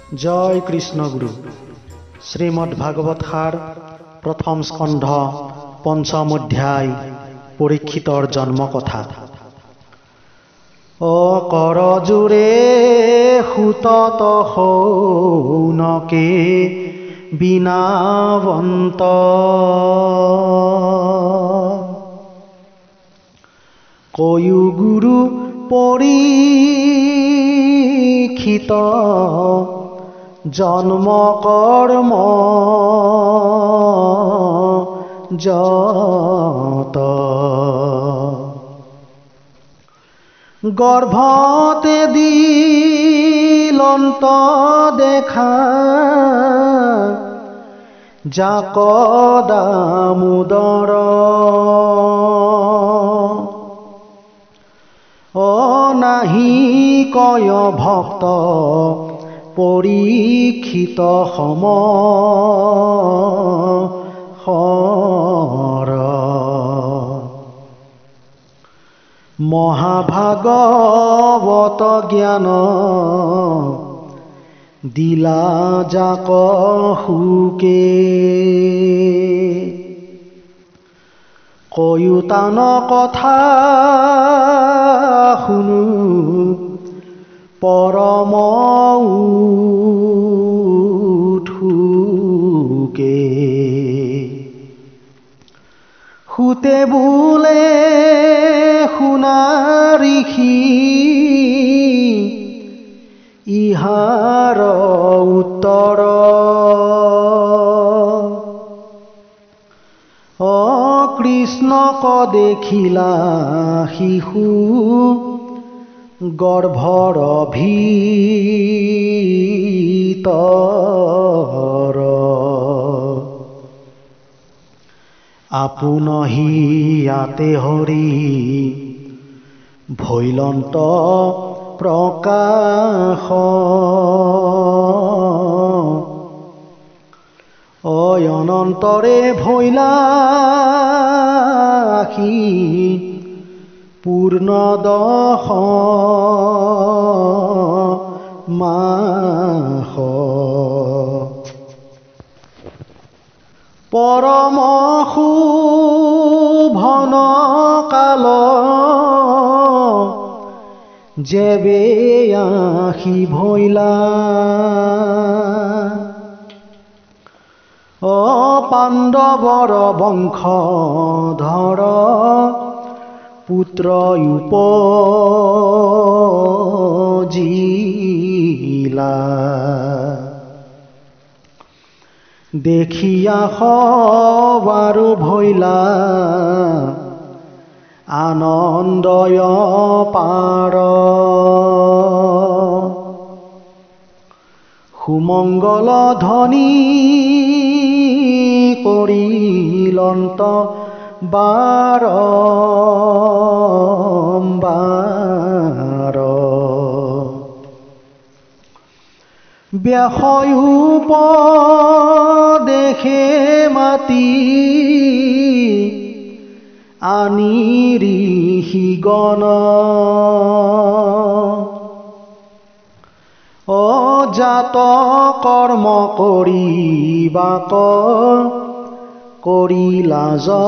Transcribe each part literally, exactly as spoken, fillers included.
जय कृष्ण गुरु। श्रीमद्भागवत सार प्रथम स्कंध पंचम अध्याय परीक्षितर जन्म कथा। अकरजुरे हुतत हौनके बिनावंत कयु गुरु परीक्षित जन्म कर्म जत गर्भते दिलंत देखा जाक दामोदर अनाही कय भक्त परीक्षित सम हर महाभागवत ज्ञान दिला जाक हुके कयुतान कथा शुनु परम उठुके हुते बोले शुना ऋषि इहार उत्तर कृष्णक देखिला शिशु गर्भर भीतर आपुन हियाते हरि भैलंत प्रकाश अयनंतरे भैलाखी पूर्णदश माह परम शुभन काल जेबे आखि भैला पांडवर वंशधर पुत्र उपजिला देखिया सबारो भैला आनंदय पार सुमंगल ध्वनि करिलंत बारंबार व्यासोपदेशे माती आनी ऋषिगण अजात कर्म करिबाक करिला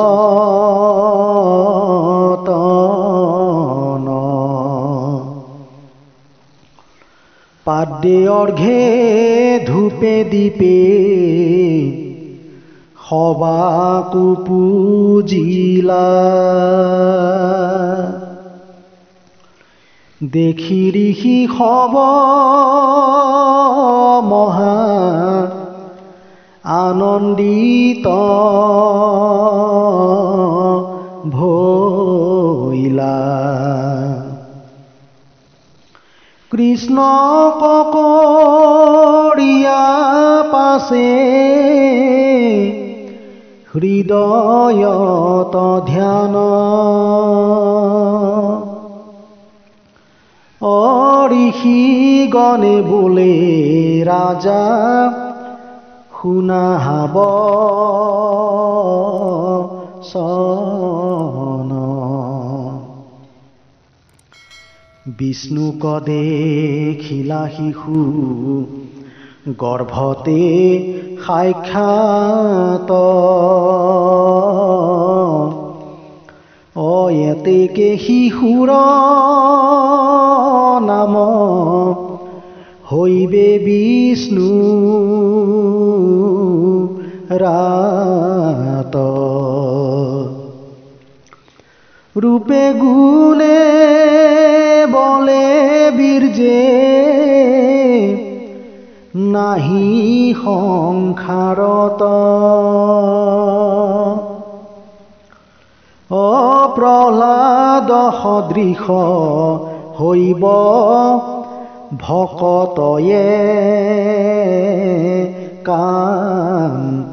जतन पाद्ये अर्घे धूपे दीपे सबाकु पूजिला देखि ऋषि सब महा आनंदित भइला कृष्ण करिया पासे हृदयत ध्यान ऋषि गणे बोले राजा शुना हाब सन विष्णुक देखिला शिशु গৰ্ভতে সাক্ষাৎ অয়েতেকে শিশুৰ নাম হৈবে বিষ্ণু ৰাত ৰূপে গুণে বলে বীৰ্যে নাহি সংসাৰত অপ্ৰহ্লাদ সদৃশ হৈব ভকতয়ে কান্ত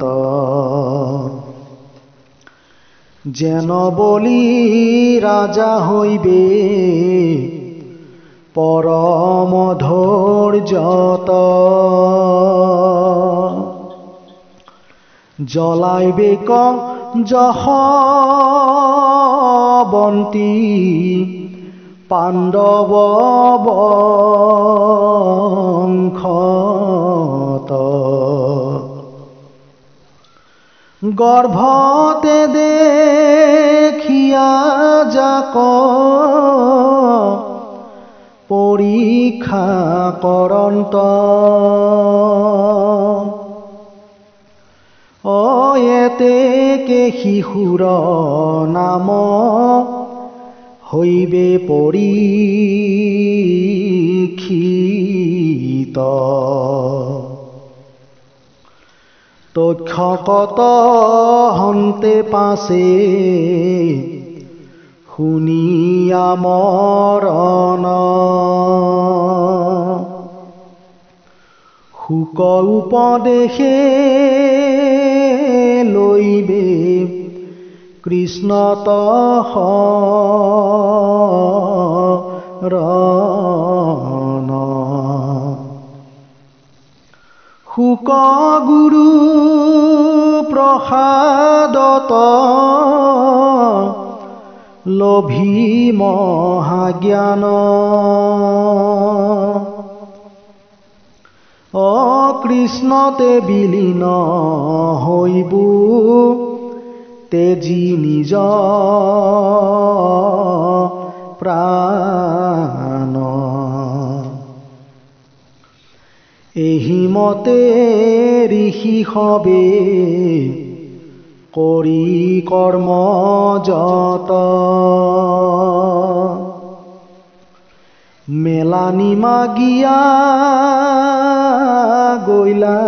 যেন বলি ৰাজা হৈবে পৰম ধৈৰ্যত জ্বলাইবে ক যশৱন্তী পাণ্ডৱ বংশত গৰ্ভতে দেখিয়া যাক পৰীক্ষা কৰন্ত অয়েতেকে শিশুৰ নাম হৈবে পৰীক্ষিত তক্ষকত হন্তে পাছে শুনিয়া মৰণ শুক উপদেশে লৈবে কৃষ্ণত শৰণ শুক গুৰু প্ৰসাদত লভি মহাজ্ঞান অকৃষ্ণতে বিলীন হৈবু তেজি নিজ প্ৰাণ এহিমতে ঋষি সবে কৰি কৰ্ম যত মেলানি মাগিয়া গৈলা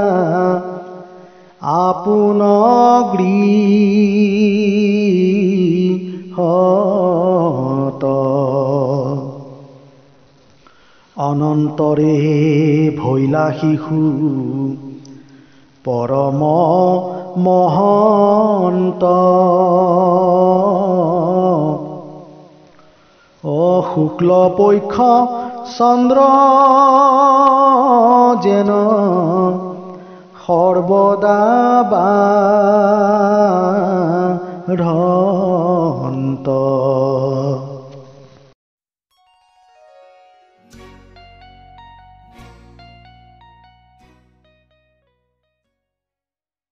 আপোন গৃহত অনন্তৰে ভৈলা শিশু পৰম মহন্ত অশুক্ল পক্ষ চন্দ্ৰ যেন সৰ্বদা বাঢ়ন্ত